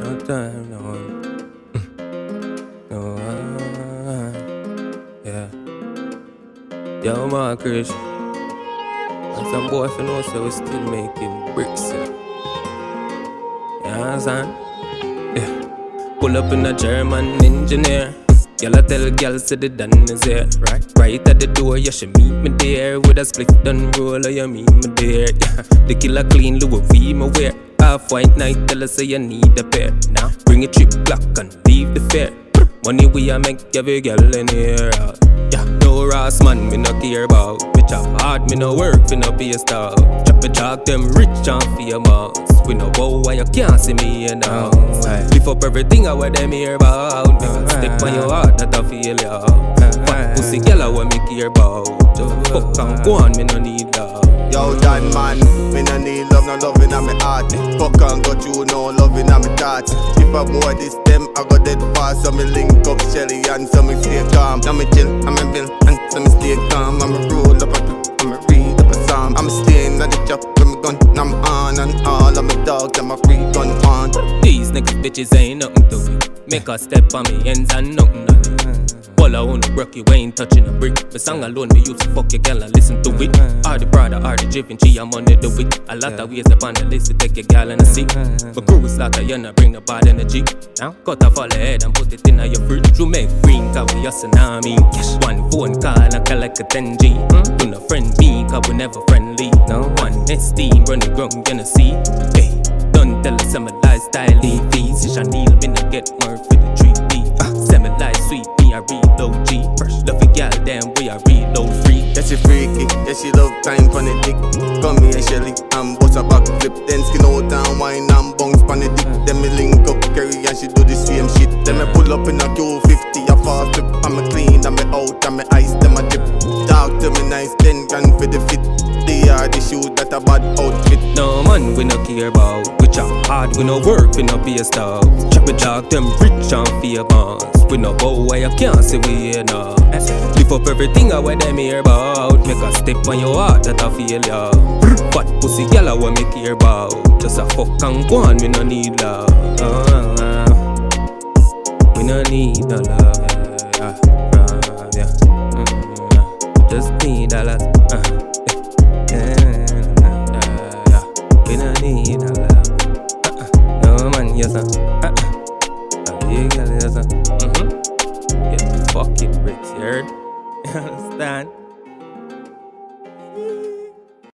no time, no one. No one. Yeah. Yo, man, Chris. And some boy if you know, so we still making bricks. You understand? Yeah. Pull up in a German engineer. Y'all I tell girls say the done is here. Right at the door, you should meet me there. With a split done roll, you meet me there. Yeah. The killer clean, Louis V me wear. Half white night, tell her say you need a pair. Now bring a trip black and leave the fair. Money we a make every girl in here. Yeah, no Ross man, me no care about. Me chop hard, me no work, me no pay stuff. Chop a chalk, them rich and famous. We no bow and you can't see me here now. Lift up everything I what them hear about. Make a step on your heart, that I feel ya. Fat pussy girl I what me care about. Just fuck and go on, me no need love. Yo, that man, me no need love, no loving on me heart. Fuck and got you, no loving on me thoughts. If I more this them, I got dead fast. So me link up Shelly and so me stay calm. Now me chill, I'm a bill, and so me stay calm. I'm a roll up a clip, I'm a read up a psalm. I'm staying at the job with me gun, I'm on and all of my dogs, I'm a free gun on. These niggas bitches ain't nothing to me. Make a step on me ends and nothing on me. All I wanna broke you ain't touching a brick. The song alone me used to fuck your girl and listen to it. Are the brother, are the driven, G, I'm on the wit. A lot of ways up on the list to take your girl and a seat. But crew is like a you bring the bad energy. Now cut off all the head and put it in your fridge. You make green, cause we a tsunami. Cash one phone call and call like a 10G. Do not friend me, cause we never friendly. No one esteem, run the ground, gonna see. Hey, don't tell us I'm a lifestyle, leave these. If Chanel, me not get more for the 3D. Semi-life sweet, me a real OG. First love a gal, damn we a real low free. Yeah, she freaky, yeah, she love time for the dick. Come here, Shelly, and bust a back flip. Then skin out and wine and bounce pon the dick. Then me link up Kerry and she do the same shit. Then me pull up in a Q50, a fast trip. And me clean, and me out, and me ice, them a dip. Talk to me nice, 10 grand for the fit. They are the shoes that a bad outfit. No man we no care about. We chop hard, we no work, we no pay stuff. Chop a jog, them rich and famous. We no bow where you can't see we here now. Lift up everything I what them hear about. Make a step on your heart that I feel ya. Fat pussy girl I what me care about. Just a fuck and go on, we no need love. We no need no love. Just need a lot. We no need no love. No man, yes sir. You girl, yes sir. Yeah, fucking bricks, you heard? You understand?